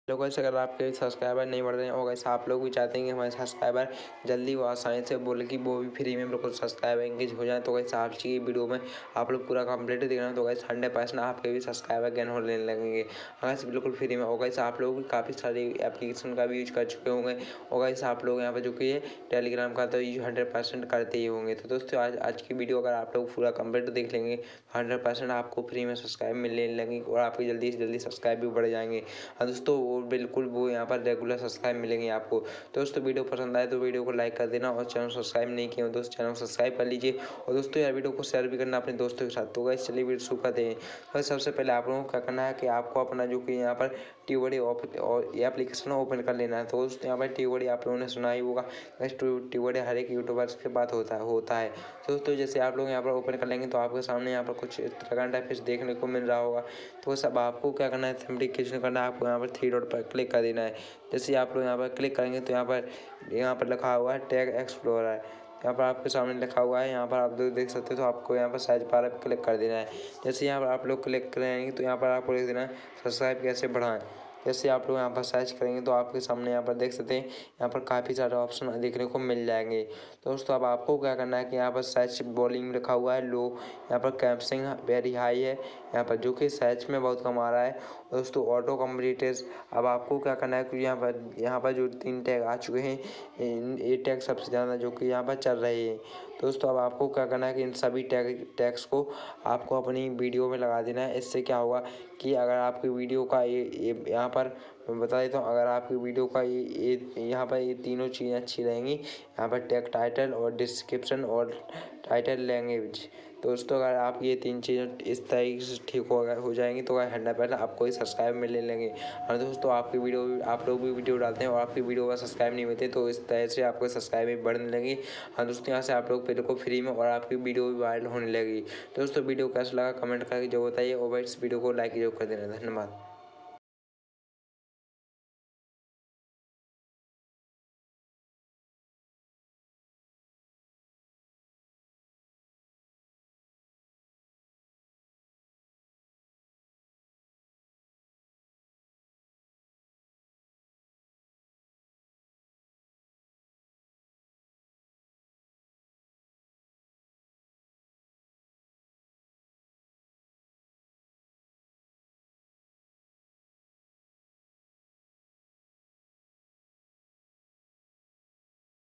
तो गाइस अगर आपके सब्सक्राइबर नहीं बढ़ रहे हैं और गाइस आप लोग भी चाहते हैं कि हमारे सब्सक्राइबर जल्दी व आसानी से बोले कि वो भी फ्री में बिल्कुल सब्सक्राइबर एंगेज हो जाए, तो गाइस आज की वीडियो में आप लोग पूरा कंप्लीट देखना। तो गाइस 100% आपके भी सब्सक्राइबर गेन होने लगेंगे गाइस बिल्कुल फ्री में। और गाइस आप लोग भी काफ़ी सारी एप्लीकेशन का भी यूज कर चुके होंगे और गाइस आप लोग यहाँ पर जो कि टेलीग्राम का तो यूज 100% करते ही होंगे। तो दोस्तों आज की वीडियो अगर आप लोग पूरा कंप्लीट देख लेंगे 100% आपको फ्री में सब्सक्राइब मिलने लगेंगे और आपके जल्दी से जल्दी सब्सक्राइब भी बढ़ जाएंगे। हाँ दोस्तों, वो बिल्कुल वो यहाँ पर रेगुलर सब्सक्राइब मिलेंगे आपको। दोस्तों वीडियो पसंद आए तो वीडियो को लाइक कर देना और चैनल सब्सक्राइब नहीं किया हो दोस्तों चैनल सब्सक्राइब कर लीजिए। और दोस्तों यार वीडियो को शेयर भी करना अपने दोस्तों के साथ। तो गाइस चलिए वीडियो शुरू करते हैं। तो सबसे पहले आप लोगों को क्या करना है कि आपको अपना जो कि यहाँ पर ट्यूबडी और ये एप्लीकेशन ओपन कर लेना है। तो दोस्तों यहाँ पर ट्यूबडी आप लोगों ने सुना ही होगा, ट्यूबडी हर एक यूट्यूबर्स के बात होता है। तो दोस्तों जैसे आप लोग यहाँ पर ओपन कर लेंगे तो आपके सामने यहाँ पर कुछ इस तरह का इंटरफेस देखने को मिल रहा होगा। तो सब आपको क्या करना है, सिंपली कुछ नहीं करना है, आपको यहाँ पर थ्री डॉट पर क्लिक कर देना है। जैसे आप लोग यहाँ पर क्लिक करेंगे तो यहाँ पर लिखा हुआ है टैग एक्सप्लोरर। यहाँ पर आपके सामने लिखा हुआ है, यहाँ पर आप देख सकते हो। तो आपको यहाँ पर सर्च बार पर क्लिक कर देना है। जैसे यहाँ पर आप लोग क्लिक करेंगे तो यहाँ पर आपको लिख देना है सब्सक्राइब कैसे बढ़ाएं। जैसे आप लोग यहाँ पर सर्च करेंगे तो आपके सामने यहाँ पर देख सकते हैं, यहाँ पर काफ़ी सारे ऑप्शन देखने को मिल जाएंगे। दोस्तों अब आपको क्या करना है कि यहाँ पर सर्च वॉल्यूम लिखा हुआ है लो, यहाँ पर कैप्सिंग वेरी हाई है यहाँ पर, जो कि सर्च में बहुत कम आ रहा है। दोस्तों ऑटो कम्प्लीटेज, अब आपको क्या करना है कि यहाँ पर जो 3 टैग आ चुके हैं, ये टैग सबसे ज़्यादा जो कि यहाँ पर चल रहे हैं। दोस्तों अब आपको क्या करना है कि इन सभी टैग्स को आपको अपनी वीडियो में लगा देना है। इससे क्या होगा कि अगर आपकी वीडियो का ये यहाँ पर मैं बता देता हूँ, अगर आपकी वीडियो का ये यहाँ पर ये तीनों चीज़ें अच्छी रहेंगी, यहाँ पर टैग टाइटल और डिस्क्रिप्शन और टाइटल लैंग्वेज। दोस्तों अगर आप ये 3 चीज़ें इस तरीके से ठीक हो जाएंगी तो 100% आपको ही सब्सक्राइब मिलने लगेंगे। और दोस्तों आपकी वीडियो आप लोग भी वीडियो डालते हैं और आपकी वीडियो का सब्सक्राइब नहीं होते तो इस तरह से आपको सब्सक्राइब भी बढ़ने लगी। हाँ दोस्तों, यहाँ से आप लोग बिल्कुल फ्री में और आपकी वीडियो भी वायरल होने लगी। दोस्तों वीडियो कैसा लगा कमेंट करके जो बताइए और इस वीडियो को लाइक जरूर कर देना। धन्यवाद।